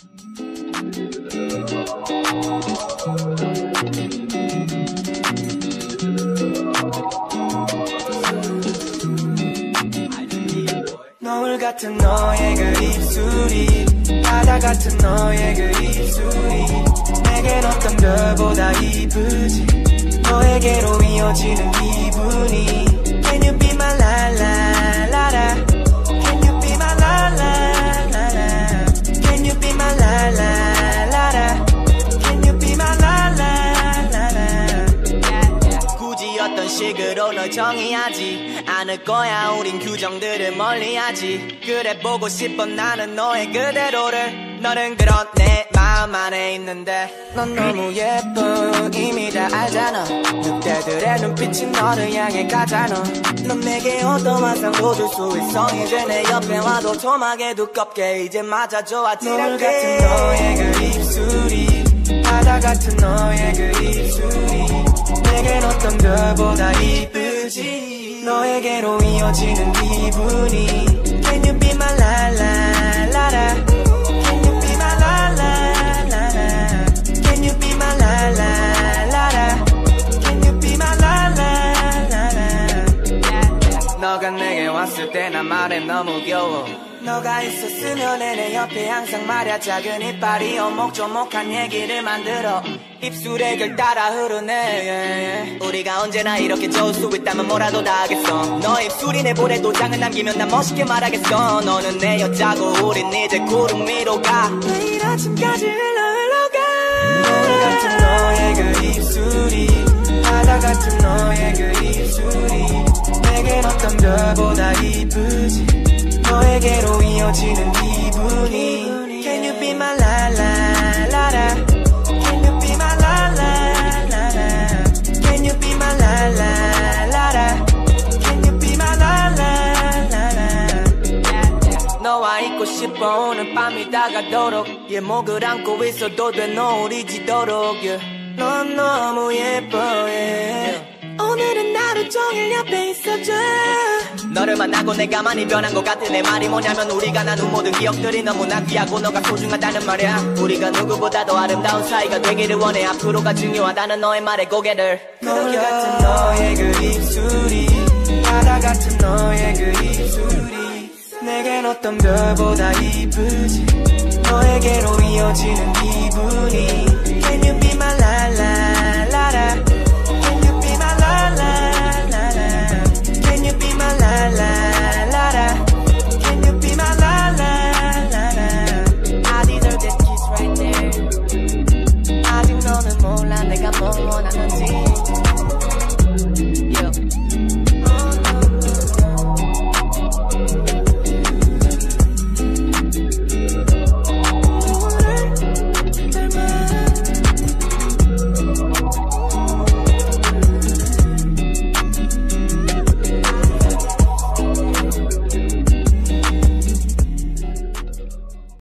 노을 같은 너의 그 입술이 바다 같은 너의 그 입술이 내겐 어떤 별보다 이쁘지 너에게로 이어지는 기분이 Can you be my la la la la Can you be my la la la la Can you be my la la la la Can you be my la la la la 굳이 어떤 식으로 널 정의하지 않을 거야 우린 규정들을 멀리하지 그래 보고 싶어 나는 너의 그대로를 너는 그런 내 마음 안에 있는데 넌 너무 예뻐 이미 다 알잖아 늑대들의 눈빛이 너를 향해 가잖아 넌 내게 어떤 환상도 줄 수 있어 이제 내 옆에 와도 조막에 두껍게 이제 맞아줘 아찔하게 노을 같은 너의 그 입술이 바다 같은 너의 그 입술이 내겐 어떤 별보다 이쁘지 너에게로 이어지는 기분이 Can you be my la la la la Can you be my la la la la Can you be my la la la la Can you be my la la la la 너가 내게 왔을 때 난 말해 너무 귀여워 너가 있었으면 내 옆에 항상 말야 작은 이빨이 오목조목한 얘기를 만들어 입술에 결 따라 흐르네 우리가 언제나 이렇게 좋을 수 있다면 뭐라도 다 하겠어 너 입술이 내 볼에 도장을 남기면 난 멋있게 말하겠어 너는 내 여자고 우린 이제 구름 위로 가 내일 아침까지 흘러가 노을 같은 너의 그 입술이 바다 같은 너의 그 입술이 내겐 어떤 별보다 이쁘지 너에게로 이어지는 기분이 Can you be my la la la la Can you be my la la la la Can you be my la la la la Can you be my la la la la 너와 있고 싶어 오늘 밤이 다가도록 목을 안고 있어도 돼 노을이 지도록 넌 너무 예뻐 오늘은 하루 종일 옆에 있어줘 너를 만나고 내가 많이 변한 것 같아 내 말이 뭐냐면 우리가 나눈 모든 기억들이 너무나 귀하고 너가 소중하다는 말이야 우리가 누구보다도 아름다운 사이가 되기를 원해 앞으로가 중요하다는 너의 말에 고개를 노을 같은 너의 그 입술이 바다 같은 너의 그 입술이 내겐 어떤 별보다 이쁘지 너에게로 이어지는 기분이